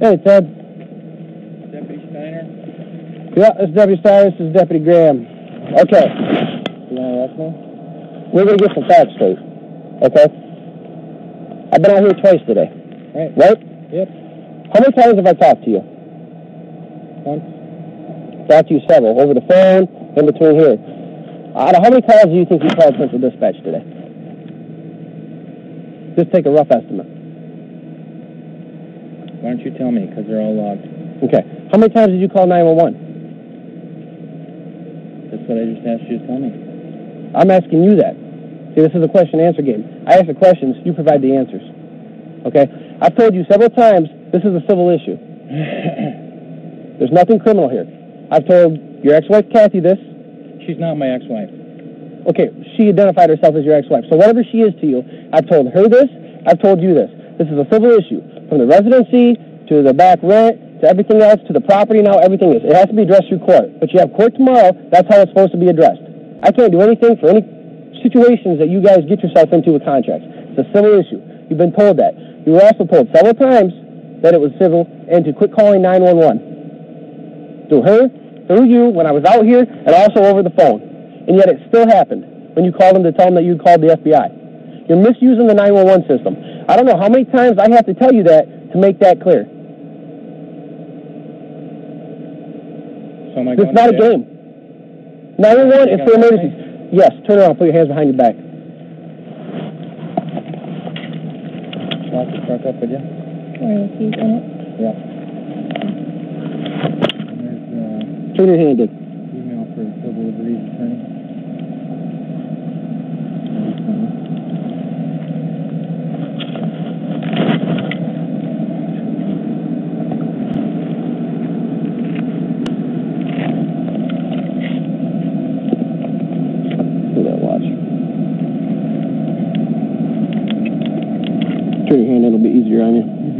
Hey, Ted. Deputy Steinert? Yeah, this is Deputy Steinert. This is Deputy Graham. Okay. You want to arrest me? We're going to get some facts straight. Okay? I've been out here twice today. Right? Yep. How many times have I talked to you? Once. Talked to you several. Over the phone, in between here. Out of how many calls do you think you called Central Dispatch today? Just take a rough estimate. Why don't you tell me, because they're all logged. Okay. How many times did you call 911? That's what I just asked you to tell me. I'm asking you that. See, this is a question-answer game. I ask the questions, you provide the answers. Okay? I've told you several times this is a civil issue. There's nothing criminal here. I've told your ex-wife, Kathy, this. She's not my ex-wife. Okay, she identified herself as your ex-wife. So whatever she is to you, I've told her this, I've told you this. This is a civil issue. From the residency, to the back rent, to everything else, to the property now, everything is. It has to be addressed through court. But you have court tomorrow, that's how it's supposed to be addressed. I can't do anything for any situations that you guys get yourself into with contracts. It's a civil issue. You've been told that. You were also told several times that it was civil and to quit calling 911. Through her, through you, when I was out here, and also over the phone. And yet it still happened when you called them to tell them that you called the FBI. You're misusing the 911 system. I don't know how many times I have to tell you that to make that clear. So am I It's not a game. 911 is for emergencies. Yes, turn around, put your hands behind your back. Lock the truck up with you? Are the keys in it? Yeah. Turn your hand in. Email for the civil deliveries attorney. Turn your hand in, it'll be easier on you.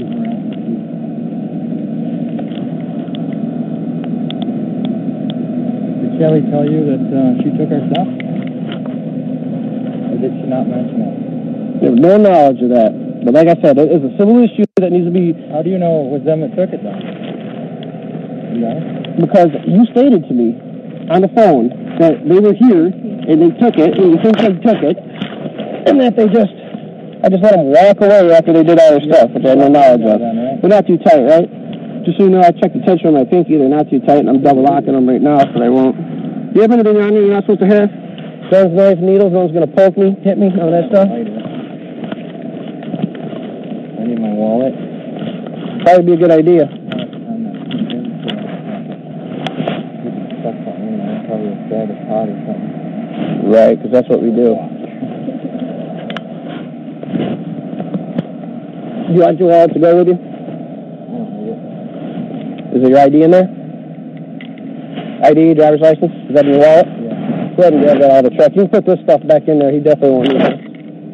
Did Kelly tell you that she took our stuff? Or did she not mention that? They have no knowledge of that. But like I said, it is a civil issue that needs to be... How do you know it was them that took it, though? Yeah. Because you stated to me on the phone that they were here and they took it, and you think they took it, and that they just... I just let them walk away after they did all their stuff, which I had no knowledge of. They're not too tight, right? Just so you know, I checked the tension on my pinky. They're not too tight, and I'm double locking them right now, so they won't. Do you have anything on you you're not supposed to have? Guns, knives, needles, no one's going to poke me, hit me, all that stuff? I need my wallet. Probably be a good idea. Probably a bag of pot or something. Right, because that's what we do. Do you want your wallet to go with you? I don't need it. Is there your ID in there? ID, driver's license? Is that in your wallet? Yeah. Go ahead and grab that out of the truck. You can put this stuff back in there. He definitely won't need it.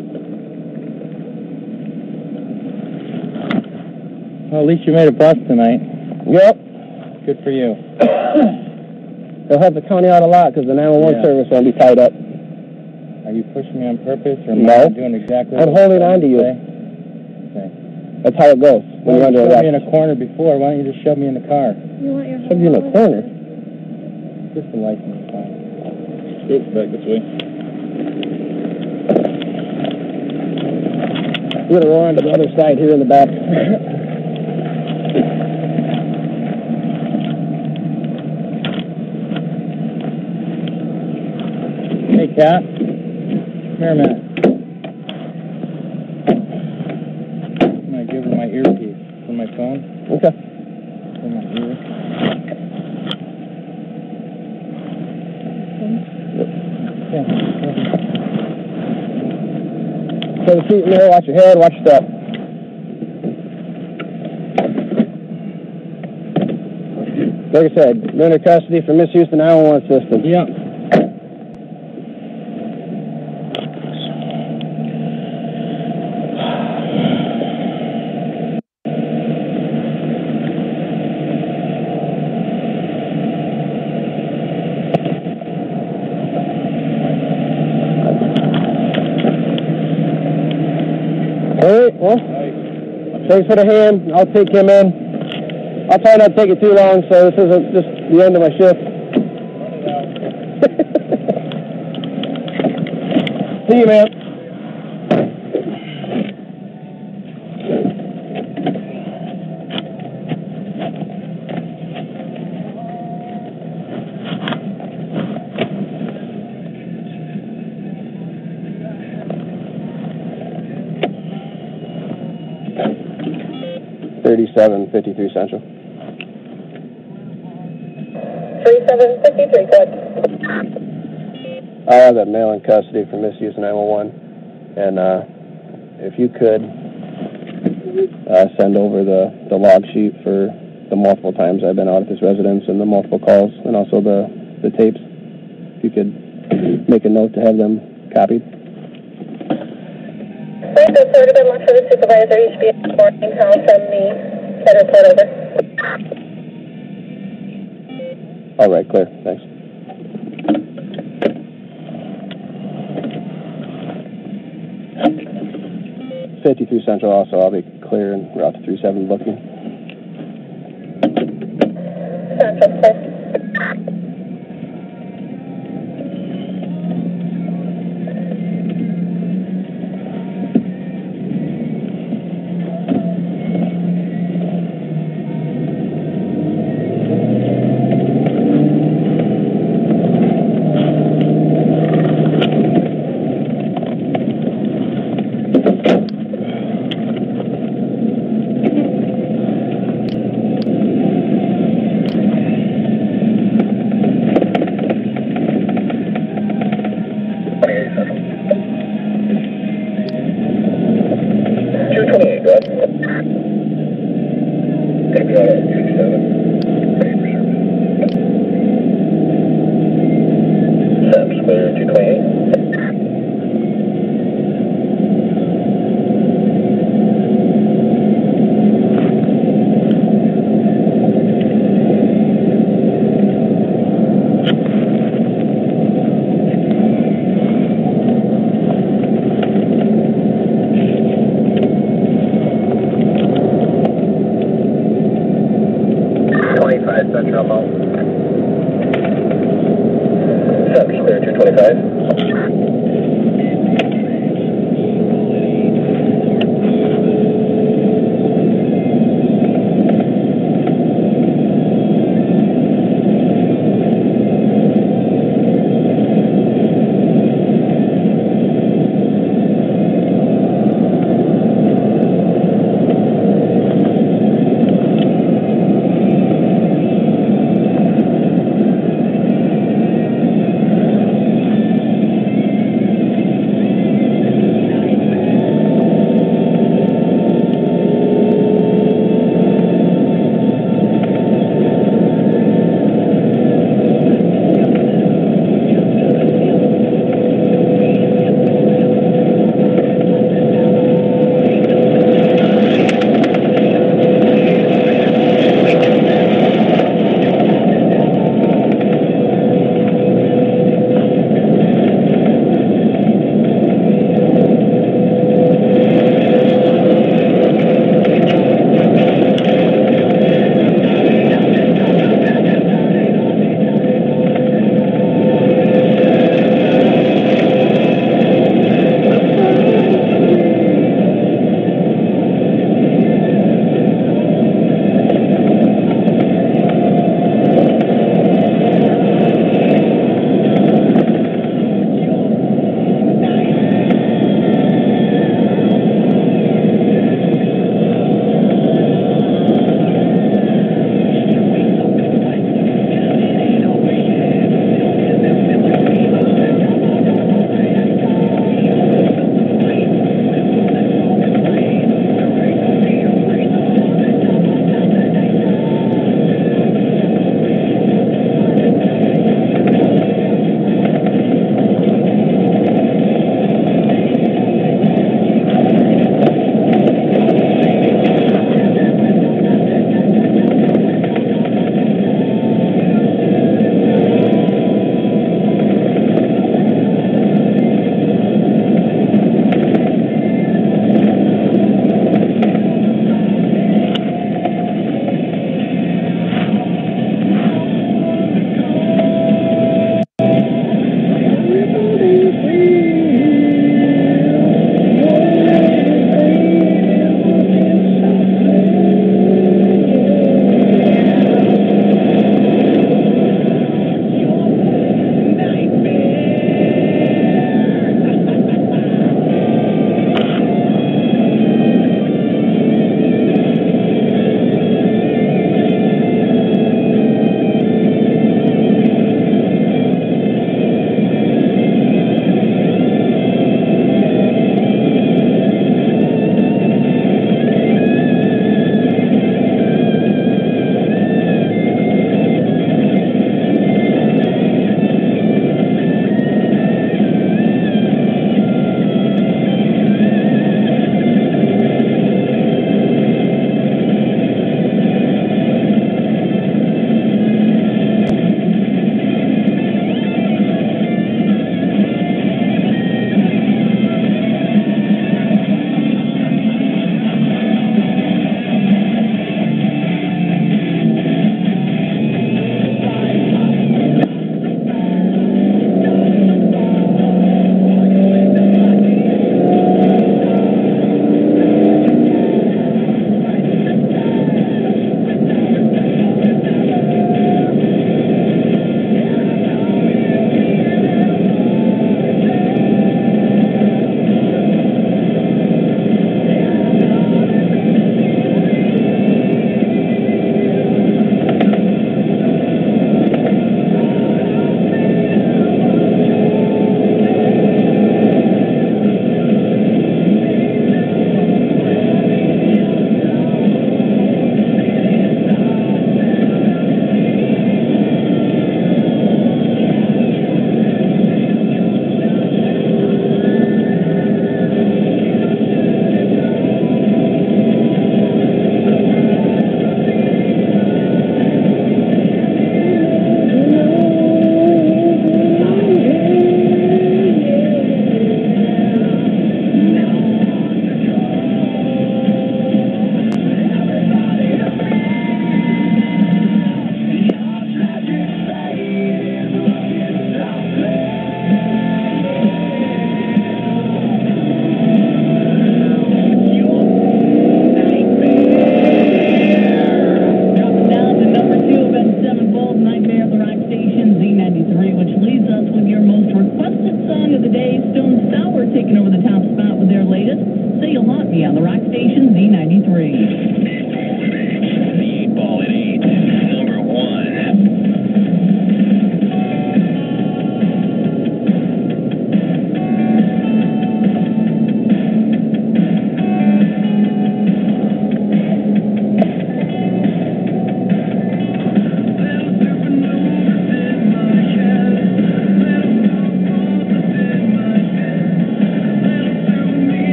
Well, at least you made a bust tonight. Yep. Good for you. They'll have the county out a lot because the 911 service won't be tied up. Are you pushing me on purpose, or am No. I doing exactly I'm what holding on to you. Okay. That's how it goes when you're under You shoved me in arrest. a corner before. Why don't you just shove me in the car? You want your Shove you in a corner? Just the license fine. Oops, back this way. We're going to roll on to the other side here in the back. Hey, Kat. Come here a minute. I'm going to give her my earpiece from my phone. Okay. From my ear. Yeah. Take a seat in there, watch your head, watch your step. Like I said, you're under custody for misuse of the 911 system. Yeah. All right, well, thanks for the hand. I'll take him in. I'll try not to take it too long, so this isn't just the end of my shift. See you, man. $37.53 Central. 3753, correct. I have that male in custody for misuse 911, and if you could send over the log sheet for the multiple times I've been out at this residence and the multiple calls, and also the tapes. If you could make a note to have them copied. Right, that's already been left for the supervisor. You should be morning call from me. Get a report over. All right, clear. Thanks. $53 Central also. I'll be clear and route to 37 booking. Central, clear.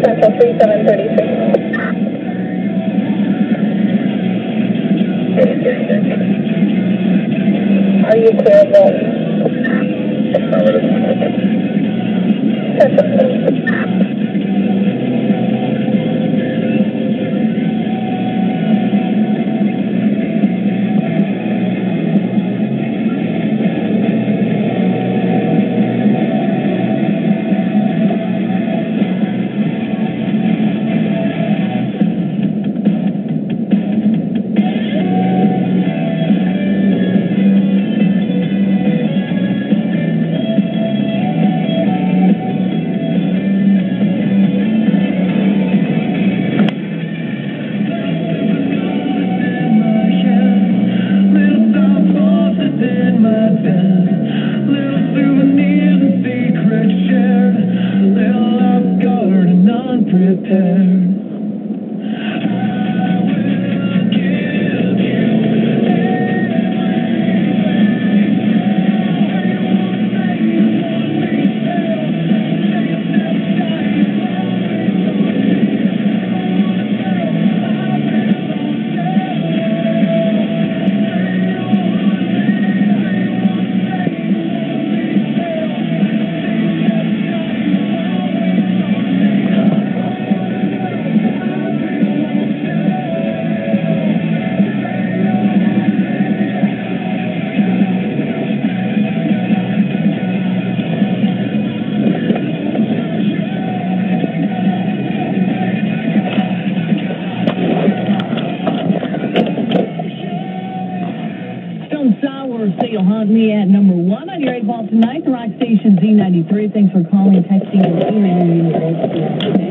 Central 3733. Are you clear of volume? Me at number 1 on your 8 ball tonight, the rock station Z93. Thanks for calling, texting, and emailing today.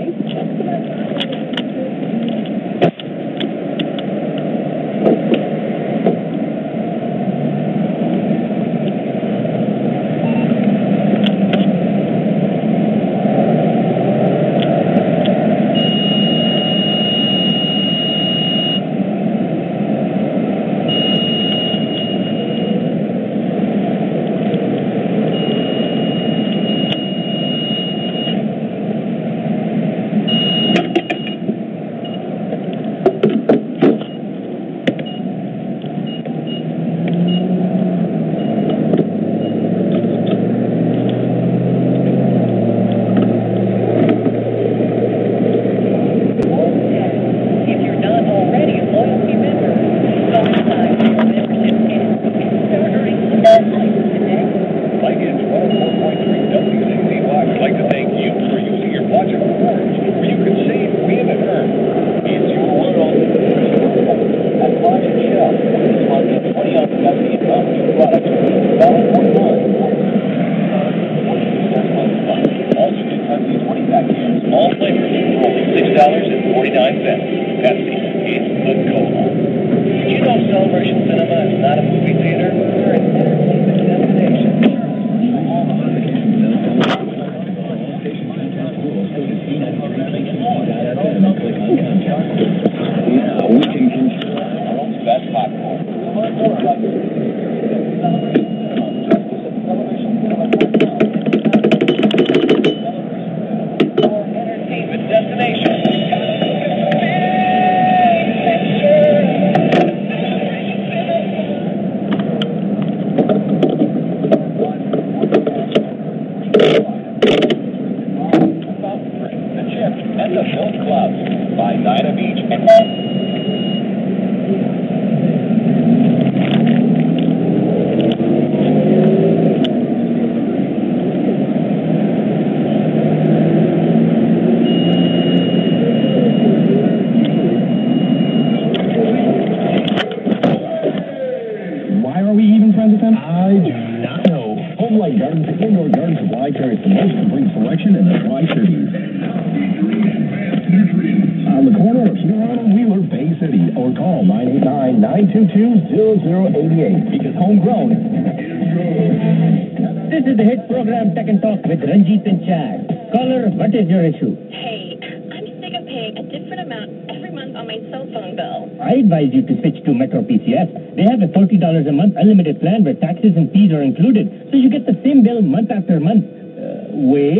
Unlimited plan where taxes and fees are included, so you get the same bill month after month. Wait,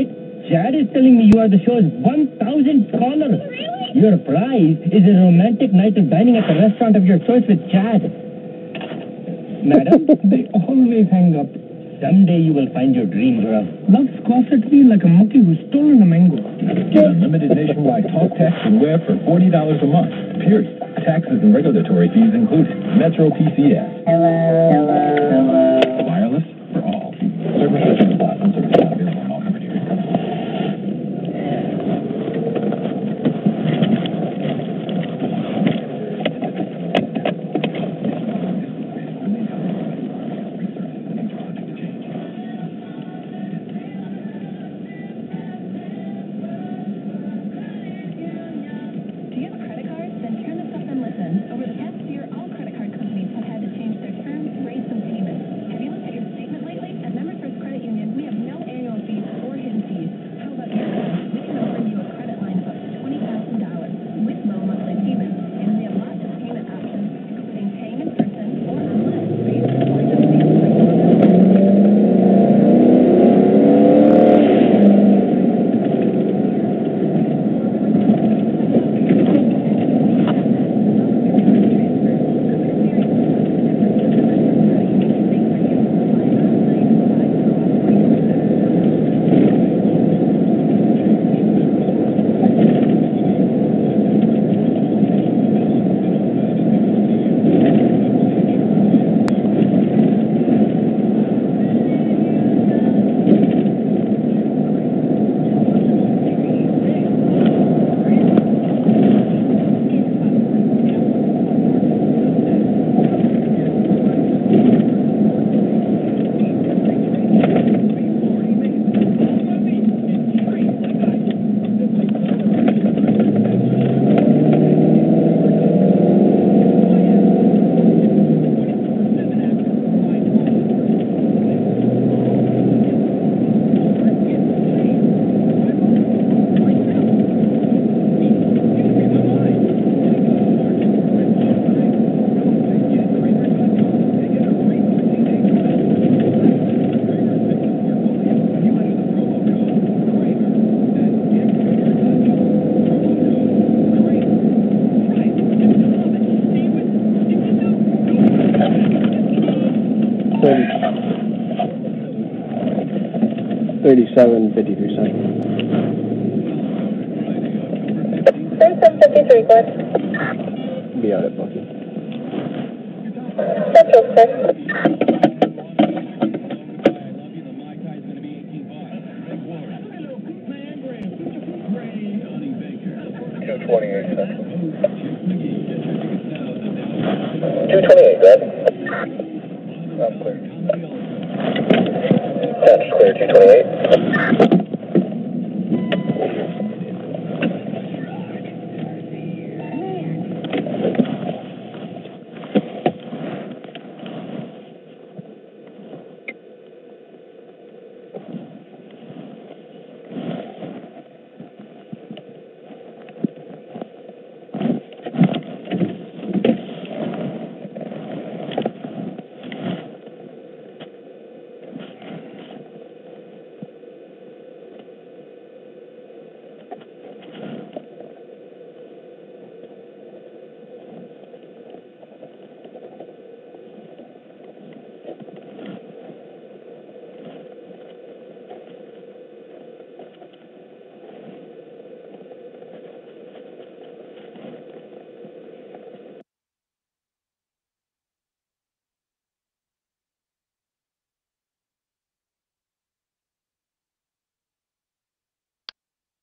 Chad is telling me you are the show's 1,000th caller. Really? Your prize is a romantic night of dining at the restaurant of your choice with Chad. Madam, they always hang up. Someday you will find your dream girl. Love scoffs at me like a monkey who's stolen a mango. Get unlimited nationwide talk, text, and web for $40 a month. Period. Taxes and regulatory fees included. Metro PCS. Hello. Wireless for all. Services and platforms are not available in all covered areas. Do you have a credit card? Then turn this up and listen. Over the past year, all credit card companies have had to change their terms, rates, and payments. Have you looked at your statement lately? At Members First Credit Union, we have no annual fees or hidden fees. How about your credit? We can offer you a credit line of up to $20,000 with low monthly payments. And we have lots of payment options, including paying in person or online. Rates or no fees. $37.53. 3753, go ahead. Be out at booking. Central, sir. $228, sir.